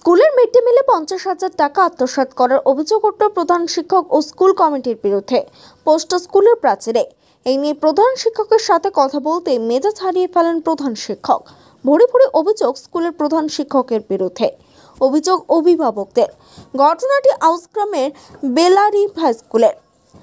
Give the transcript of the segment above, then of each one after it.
স্কুলের mid day মিলে 50,000 টাকা আত্মসাৎ করার অভিযোগ উঠল প্রধান শিক্ষক ও স্কুল কমিটির বিরুদ্ধে পোস্ট স্কুলের প্রাচীরে। এই নিয়ে প্রধান শিক্ষকের সাথে কথা বলতে মেজাজ হারিয়ে ফেলেন প্রধান শিক্ষক। ভরে ভরে অভিযোগ স্কুলের প্রধান শিক্ষকের বিরুদ্ধে। অভিযোগ অভিভাবকদের। ঘটনাটি আউসগ্রামের বেলারি হাই স্কুলের।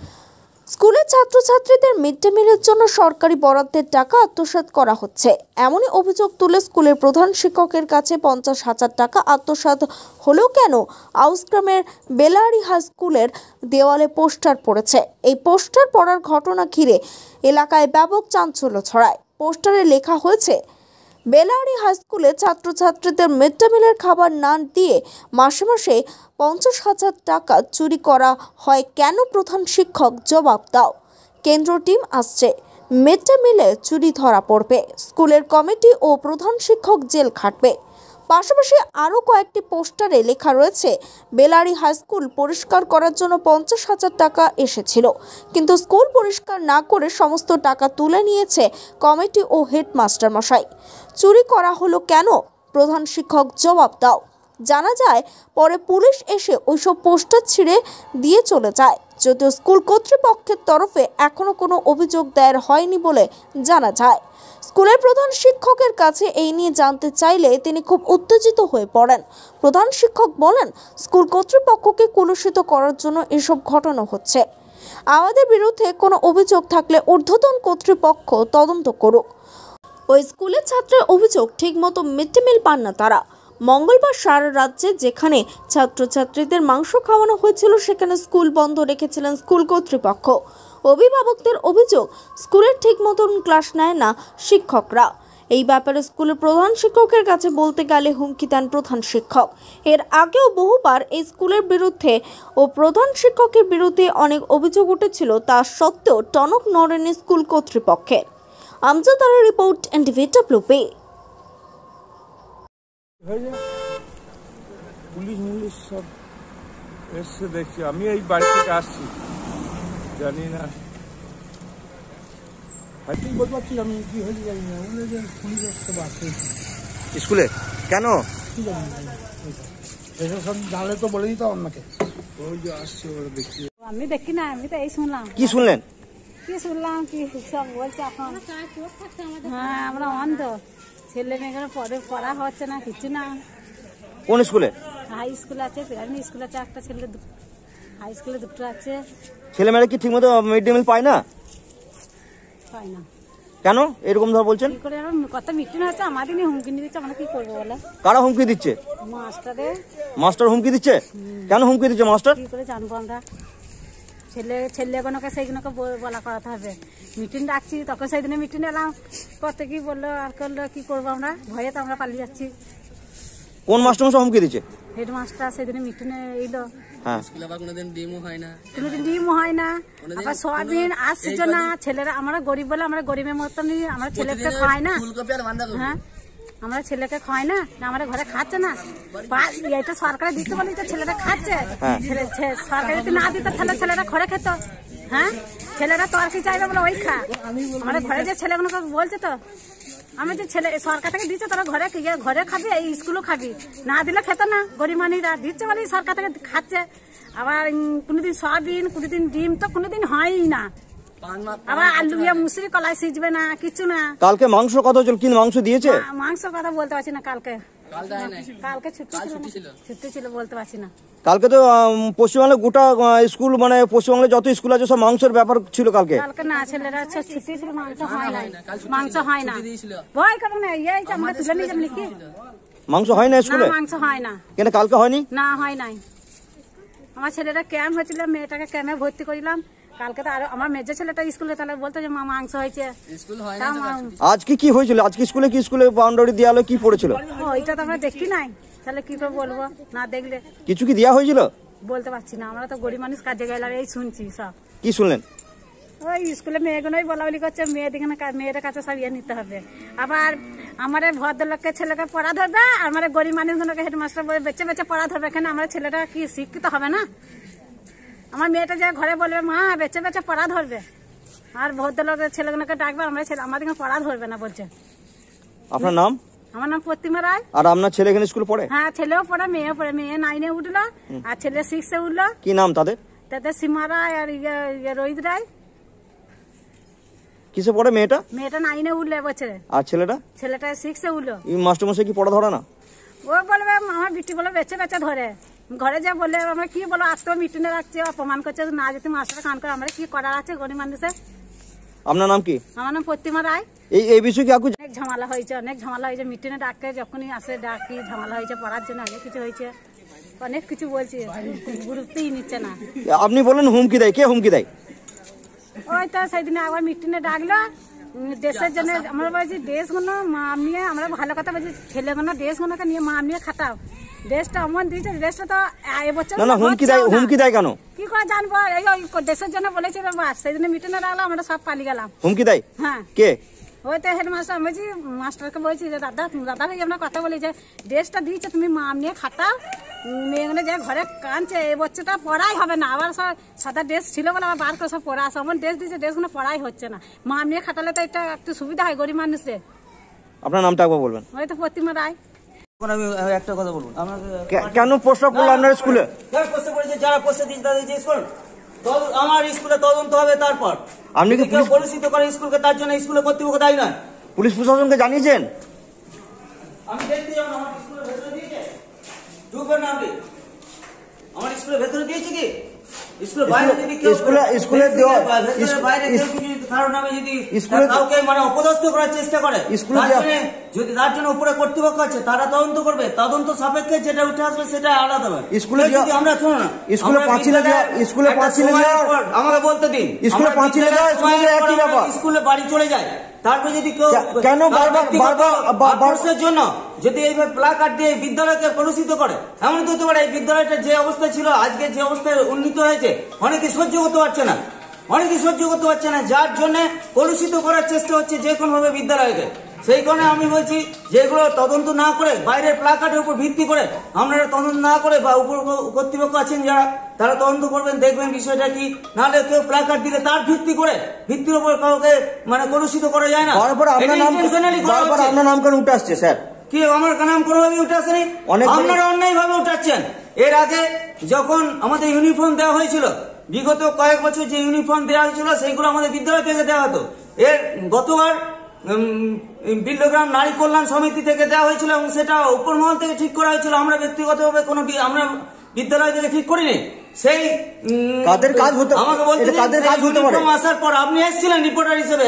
স্কুলের ছাত্রছাত্রীদের মিড ডে মিলের জন্য সরকারি বরাদ্দের টাকা আত্মসাৎ করা হচ্ছে, এমনই অভিযোগ তুলে স্কুলের প্রধান শিক্ষকের কাছে 50,000 টাকা আত্মসাৎ হলেও কেন আউসগ্রামের বেলারি হাই স্কুলের দেওয়ালে পোস্টার পড়েছে। এই পোস্টার পড়ার ঘটনা ঘিরে এলাকায় ব্যাপক চাঞ্চল্য ছড়ায়। পোস্টারে লেখা হয়েছে, বেলারি হাই স্কুলে ছাত্রছাত্রীদের মিড ডে মিলের খাবার না দিয়ে মাসে মাসে 50,000 টাকা চুরি করা হয় কেন? প্রধান শিক্ষক জবাব দাও। কেন্দ্র টিম আসছে, মিড ডে মিলে চুরি ধরা পড়বে, স্কুলের কমিটি ও প্রধান শিক্ষক জেল খাটবে। পাশাপাশি আরও কয়েকটি পোস্টারে লেখা রয়েছে, বেলারি হাই স্কুল পরিষ্কার করার জন্য 50,000 টাকা এসেছিল, কিন্তু স্কুল পরিষ্কার না করে সমস্ত টাকা তুলে নিয়েছে কমিটি ও হেডমাস্টার মশাই। চুরি করা হলো কেন? প্রধান শিক্ষক জবাব দাও। জানা যায় পরে পুলিশ এসে ওইসব পোস্টার ছিঁড়ে দিয়ে চলে যায়, যদিও স্কুল কর্তৃপক্ষের তরফে এখনো কোনো অভিযোগ দায়ের হয়নি বলে জানা যায়। স্কুলের প্রধান শিক্ষকের কাছে এই নিয়ে জানতে চাইলে তিনি খুব উত্তেজিত হয়ে পড়েন। প্রধান শিক্ষক বলেন, স্কুল কর্তৃপক্ষকে কলুষিত করার জন্য এসব ঘটনা হচ্ছে। আমাদের বিরুদ্ধে কোনো অভিযোগ থাকলে ঊর্ধ্বতন কর্তৃপক্ষ তদন্ত করুক। ওই স্কুলের ছাত্রের অভিযোগ, ঠিকমতো মিড ডে মিল পান না তারা। মঙ্গলবার সারা রাজ্যে যেখানে ছাত্রছাত্রীদের মাংস খাওয়ানো হয়েছিল সেখানে স্কুল বন্ধ রেখেছিলেন স্কুল কর্তৃপক্ষ। অভিভাবকদের অভিযোগ, স্কুলের ঠিক মতন ক্লাস নেয় না শিক্ষকরা। এই ব্যাপারে স্কুলের প্রধান শিক্ষকের কাছে বলতে গেলে হুমকি দেন প্রধান শিক্ষক। এর আগেও বহুবার এই স্কুলের বিরুদ্ধে ও প্রধান শিক্ষকের বিরুদ্ধে অনেক অভিযোগ উঠেছিল, তা সত্ত্বেও টনক নড়েনি স্কুল কর্তৃপক্ষের। আমজাদ আলীর রিপোর্ট, NTV। পুলিশ সব এসে দেখছি, আমি এই বাড়ি থেকে আসছি, জানি না বলতে পারছি আমি কি হয়েছে জানি না। পুলিশ সব আসছে স্কুলে কেন সব জানলে তো বলে দিতাম আপনাকে। ওই যে আসছে ওরা দেখছি, আমি দেখি না, আমি তো এই শুনলাম। কি শুনলেন? কি সব বলছে এখন। হ্যাঁ, আমরা অন্ধ, ছেলে মেয়েগুলো পড়া হচ্ছে না, কিছু না। কোন স্কুলে? হাই স্কুল আছে, প্রাইমারি স্কুল আছে, একটা ছেলে, হাই স্কুলে দুটো আছে। ছেলেমেয়েরা কি ঠিক মতো মিড ডে মিল পায় না? পায় না কেন এরকম ধর বলছেন? কি করে কত মিটিং হচ্ছে, আমাদের নিয়ে হুমকি দিচ্ছে, আমরা কি করবো বলে? কারা হুমকি দিচ্ছে? মাস্টার হুমকি দিচ্ছে। কেন হুমকি দিচ্ছে মাস্টার? কি করে জানবো আমরা? ছেলেগুলোকে সেইগুলোকে বলা করাতে হবে। মিটিং ডাকছি, তখন সেই দিনে মিটিং এলাম, কত কি বললো আর করলো, কি করবো আমরা? ভয়ে তো আমরা পালিয়ে যাচ্ছি। কোন মাস্টার মশাই হুমকি দিচ্ছে? হেডমাস্টার সেদিনে মিটিংয়ে এলো। হ্যাঁ, কোনোদিন ডিমও হয় না, আবার সবদিন আসছে না। ছেলেরা, আমরা গরিব বলে, আমরা গরিবের মতনই, আমরা ছেলেকে খাওয়াই না। হ্যাঁ, আমরা ছেলেকে খাওয়াই না, আমরা ঘরে খাচ্ছে না। এটা সরকারে দিতে বলি তো ছেলেরা খাচ্ছে। সরকার যদি না দিত তাহলে ছেলেরা ঘরে খেত। হ্যাঁ, ছেলেরা তো আর কি চাইবে বলে ওই খা। আমাদের ঘরে যে ছেলেগুলোকে বলছে তো, আমি যে ছেলে সরকার থেকে দিচ্ছে তোরা ঘরে খাবি, এই স্কুলও খাবি, না দিলে খেত না। গরিব মানুষরা দিচ্ছে বলে সরকার থেকে খাচ্ছে। আবার কোনোদিন সয়াবিন, কোনোদিন ডিম তো কোনোদিন হয়ই না। আবার আলু মুসুরি কলাই সিজবে না, কিছু না। কালকে মাংস কত ছিল? কি মাংস দিয়েছে? মাংস কথা বলতে পারছি না। কালকে ছুটি ছিল, বলতে পারছি না। কালকে তো পশ্চিমবঙ্গে গোটা স্কুল, মানে পশ্চিমবঙ্গে যত স্কুল আছে সব মাংসের ব্যাপার ছিল কালকে। না, ছেলেরা ছুটি ছিল, মাংস হয় না। ভয় কেন না, আমরা তুলে নিয়ে যাবো নাকি? মাংস হয় না স্কুলে? মাংস হয় না। কেন কালকে হয়নি? না, হয় নাই। আমার ছেলেরা ক্যাম্প হয়েছিল, মেয়েটাকে ক্যাম্পে ভর্তি করিলাম। কালকে তো আরো আমার মেজর ছেলেটা স্কুলে, তাহলে বলতো যে মা মাংস হয়েছে। আজকে কি হয়েছিল? আজকে স্কুলে বাউন্ডারি দেওয়ালে কি পড়েছিল? ওইটা তো আমরা দেখি নাই, তাহলে কি করে বলবো? না দেখলে কিছু কি দেওয়া হয়েছিল? বলতে পারছি না, আমরা তো গরিব মানুষ, কাজে গেলাম, এই শুনছি সব। কি শুনলেন? ওই স্কুলে মেয়েগুলোই বলা বলি করছে, মেয়েদের কাছে সব ইয়ে নিতে হবে। আবার আমার ভদ্রলোককে ছেলেকে পড়া ধরবে, আমার গরিব মানুষগুলোকে হেডমাস্টার বলে বেঁচে বেঁচে পড়া ধরবে। এখানে আমার ছেলেটা কি শিক্ষিত হবে না? আমার মেয়েটা যে ঘরে বলবে মা বেঁচে বেঁচে পড়া ধরবে, আর ভদ্রলোকের ছেলেগুলোকে ডাকবে, আমাদের পড়া ধরবে না বলছে। আপনার নাম? আমার নাম প্রতিমা রায়। আর আপনার ছেলে এখানে স্কুল পড়ে? হ্যাঁ, ছেলেও পড়ে, মেয়ে পড়ে। মেয়ে 9-এ উঠলো আর ছেলে 6-এ উঠলো। কি নাম তাদের? তাদের সীমা রায় আর রোহিত রায়। কিসে পড়ে মেয়েটা? মেয়েটা 9-এ উঠলো এবছরে। আর ছেলেটা? ছেলেটা 6-এ উঠলো। এই মাস্টারমশাই কি পড়া ধরে না? ও বলবে আমার বিটি বলে বেছে বেছে ধরে ঘরে যা বলে আমরা কি বলো মিটিনে রাখছে, অপমান করছে, না যদি মাস্টার কান করে আমরা কি করার আছে গরিব মানুষের। আপনার নাম কি? আমার নাম প্রতিমা রায়। এই বিষয়ে কি অনেক ঝামেলা হয়েছে মিটিনে ডাকে, যখনই আসে ডাকি, ঝামেলা হয়েছে পড়ার জন্য, অনেক কিছু হয়েছে, অনেক কিছু বলছে, গুরুত্বই নিচ্ছে না। আপনি বলেন হুমকি দেয়, কে হুমকি দেয়? ওই তো সেদিনে আবার মিটিনে ডাকলো দেশের জন্য। আমরা বলছি দেশগুলো মাম নিয়ে, আমরা ভালো কথা বলছি, ছেলেগুলো দেশগুলোকে নিয়ে মাম নিয়ে খাটাও। দেশটা অমন দিয়েছে, দেশটা তো এবছর না হুমকি দেয় কেন? কি করে জানবো? এই দেশের জন্য বলেছে, সেদিনে মিটিনে ডাকলো, আমরা সব পালিয়ে গেলাম। হুমকি দেয়? হ্যাঁ। কে? ওই তো হেডমাস্টার। আমি বলছি মাস্টারকে বলছি যে দাদা ভাই আমরা কথা বলি যে দেশটা দিয়েছে, তুমি মাম নিয়ে খাটাও। মেয়েগুলো যে ঘরে কাঁদছে, এই বছরটা পড়াই হবে না। আবার সব সাদা ড্রেস ছিল বলে আবার বার করে সব পড়া আসে, এমন ড্রেস দিয়েছে ড্রেসগুলো পড়াই হচ্ছে না। মাম নিয়ে খাটালে তো এটা একটু সুবিধা হয় গরিব মানুষের। আপনার নামটা একবার বলবেন। ওই তো প্রতিমা রায়। আমি একটা কথা বলবো, কেন প্রশ্ন করলো আপনার স্কুলে? যারা প্রশ্ন দিয়েছে তাদের যে স্কুল, আমার স্কুলে তদন্ত হবে। তারপর আপনি কি পরিচিত করে স্কুলকে, তার জন্য স্কুলের কর্তৃপক্ষ দায়ী নয়। পুলিশ প্রশাসনকে জানিয়েছেন? আমি দেখতে যাবো আমার স্কুলের ভেতরে দিয়েছে, ঢুকবেন না আপনি। আমার স্কুলের ভেতরে দিয়েছে কি? স্কুলের বাইরে যদি কেউ কাউকে মানে অপদস্থ করার চেষ্টা করে, যদি তার জন্য উপরে কর্তৃপক্ষ আছে তারা তদন্ত করবে, তদন্ত সাপেক্ষে যেটা উঠে আসবে সেটা আলাদা হবে। স্কুলে যদি আমরা শোনো না, আমাকে বলতে দিন, স্কুলে বাড়ি চলে যায়, তারপর যদি কেউ কেন বর্ষের জন্য যদি এইভাবে প্লাকার্ড দিয়ে বিদ্যালয়কে কলুষিত করে, এমন তো হতে পারে এই বিদ্যালয়টা যে অবস্থা ছিল আজকে যে অবস্থায় উন্নীত হয়েছে অনেকে সহ্য করতে পারছে না, যার জন্য কলুষিত করার চেষ্টা হচ্ছে যে কোনো ভাবে বিদ্যালয়কে। সেই কারণে আমি বলছি যেগুলো তদন্ত না করে, বাইরের প্লাকার্ডের উপর ভিত্তি করে আপনারা তদন্ত না করে, বা উপর কর্তৃপক্ষ আছেন যারা, তারা তদন্ত করবেন, দেখবেন বিষয়টা কি। নাহলে কেউ প্লাকার্ড দিলে তার ভিত্তির উপর কাউকে মানে কলুষিত করা যায় না। আপনার নাম কেন উঠে আসছে স্যার? কি আমার নাম কোনোভাবে উঠে আসেনি, আপনারা অন্যায় ভাবে উঠাচ্ছেন। এর আগে যখন আমাদের ইউনিফর্ম দেওয়া হয়েছিল, বিগত কয়েক বছর যে ইউনিফর্ম দেওয়া হয়েছিল সেইগুলো আমাদের বিদ্যালয় থেকে দেওয়া হতো। এর গতবার বিল্ডগ্রাম নারী কল্যাণ সমিতি থেকে দেওয়া হয়েছিল এবং সেটা উপর মহল থেকে ঠিক করা হয়েছিল। আমরা ব্যক্তিগতভাবে আমরা বিদ্যালয় থেকে ঠিক করিনি। সেই কাদের কাজ হতে, আমাকে বলতে আসার পর আপনি এসেছিলেন রিপোর্টার হিসেবে,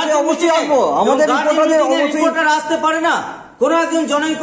রিপোর্টার আসতে পারে না কোন একজন জনৈক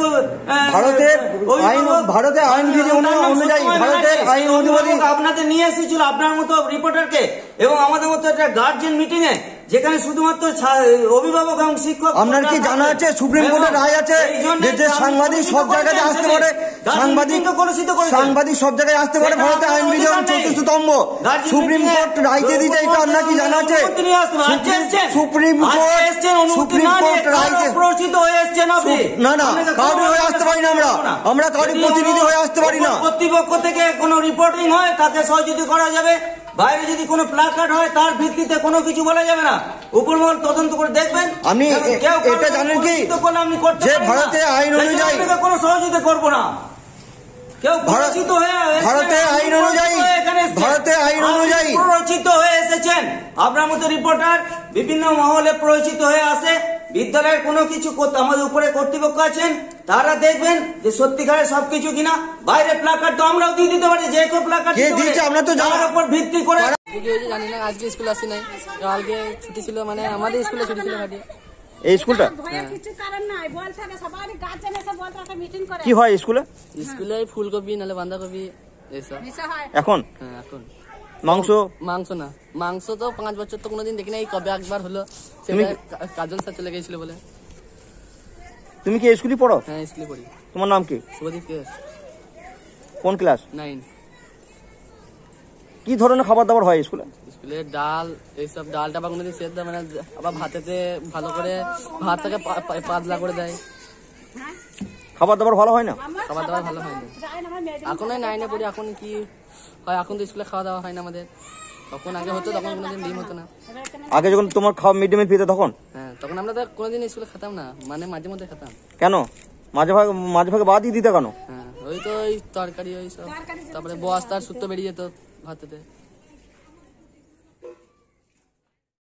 ভারতের আইনবিধি অনুযায়ী আপনাদের নিয়ে এসেছিল আপনার মতো রিপোর্টারকে, এবং আমাদের মতো একটা গার্জেন মিটিং এ যেখানে শুধুমাত্র অভিভাবক এবং শিক্ষক। আপনার কি জানা আছে সুপ্রিম কোর্টের রায় আছে যে সাংবাদিক সব জায়গায় আসতে পারে, সাংবাদিক সব জায়গায় আসতে পারে, ভারতের আইনবিধি 34তম সুপ্রিম কোর্ট রায় দিয়ে দিয়েছে, এটা আপনার কি জানা আছে? সুপ্রিম কোর্ট রায় প্ররোচিত হয়ে এসছেন আপনি। না কাউরি হয়ে আসতে পারি না, আমরা কাউরি প্রতিনিধি হয়ে আসতে পারি না। কর্তৃপক্ষ থেকে কোনো রিপোর্টিং হয় তাকে সহযোগিতা করা যাবে, বাইরে যদি কোনো প্লাকার্ড হয় তার ভিত্তিতে কোনো কিছু বলা যাবে না। উপরমহল তদন্ত করে দেখবেন। আমি এটা জানেন কি যে ভারতের আইন অনুযায়ী কোনো সহযোগিতা করবো না। কেউ পরিচিত হয়ে ভারতের আইন অনুযায়ী প্ররোচিত হয়ে এসেছেন, আপনার মতো রিপোর্টার বিভিন্ন মহলে প্ররোচিত হয়ে আসে। বিদ্যালয়ের কোনো কিছু আমাদের উপরে কর্তৃপক্ষ আছেন, তারা দেখবেন যে সত্যিকারের সবকিছু কিনা। বাইরে প্লাকার্ড তো আমরাও দিয়ে দিতে পারি, যে কেউ প্লাকার্ড আমরা তো যার উপর ভিত্তি করে। জানি না, আজকে স্কুল আসি নাই, কালকে ছুটি ছিল, মানে আমাদের স্কুলে ছুটি ছিল। এই স্কুলটা কি হয় স্কুলে? স্কুলে ফুলকপি নাহলে বাঁধাকপি এসব এখন। হ্যাঁ এখন মাংস না, মাংস তো 5 বছর তো কোনোদিন দেখি না, এই কবে একবার হলো, কাজল স্যার চলে গেছিল বলে। তুমি কি স্কুলে পড়ো? হ্যাঁ স্কুলে পড়ি। তোমার নাম কি? শুভদীপ কেস। কোন ক্লাস? 9। কি ধরনের খাবার দাবার হয় স্কুলে? স্কুলে ডাল, এইসব ডালটা বা কোনোদিন সেদ্ধ, মানে আবার ভাতেতে ভালো করে ভাতটাকে পাতলা করে দেয়। খাবার দাবার ভালো হয় না? খাবার দাবার ভালো হয় না। এখন 9-এ পড়ি, এখন কি হয়, এখন তো স্কুলে খাওয়া দাওয়া হয় না আমাদের। তখন আগে হতো, তখন কোনোদিন ডিম হতো না। আগে যখন তোমার খাওয়া মিড ডে মিল পেতে তখন? হ্যাঁ তখন আমরা তো কোনোদিন স্কুলে খেতাম না, মানে মাঝে মধ্যে খেতাম। কেন মাঝে ভাগে বাদই দিতে কেন? হ্যাঁ, ওই তো ওই তরকারি ওই সব, তারপরে বস্তার সুতো বেরিয়ে যেত ভাতেতে।